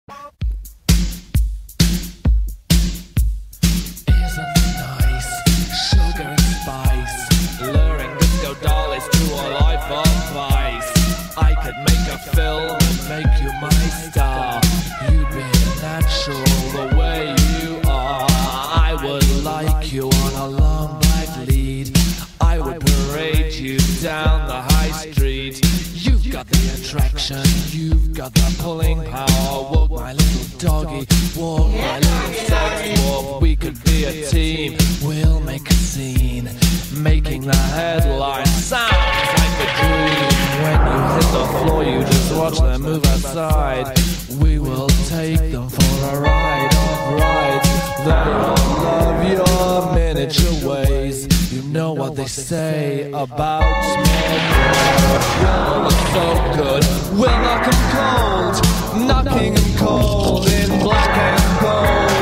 You've got the pulling power. Walk my little doggy, walk my little sex walk. We could be a team, we'll make a scene, making the headlines sound like a dream. When you hit the floor, you just watch them move outside. We will take them for a ride of rides. They all love your miniature ways. You know what they say about small boys. You'll look so good, we'll knock 'em cold, knocking 'em cold in black and gold.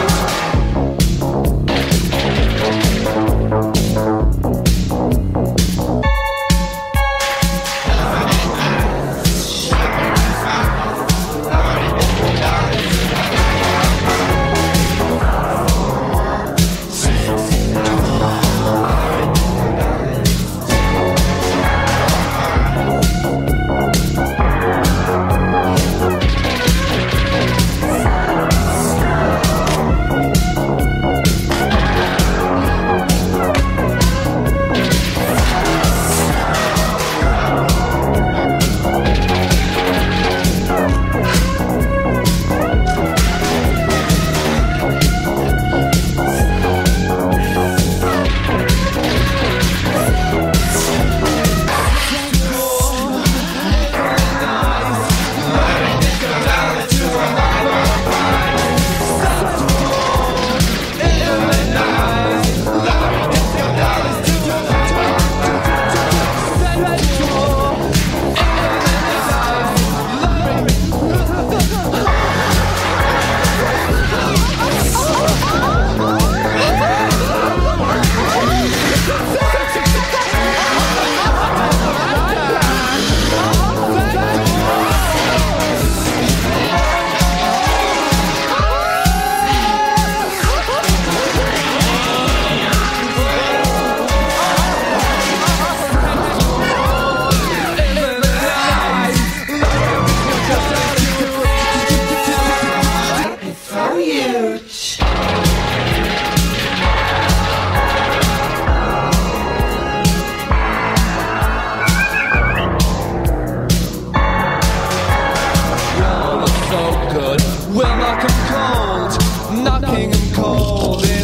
We'll knock 'em cold, knocking 'em cold.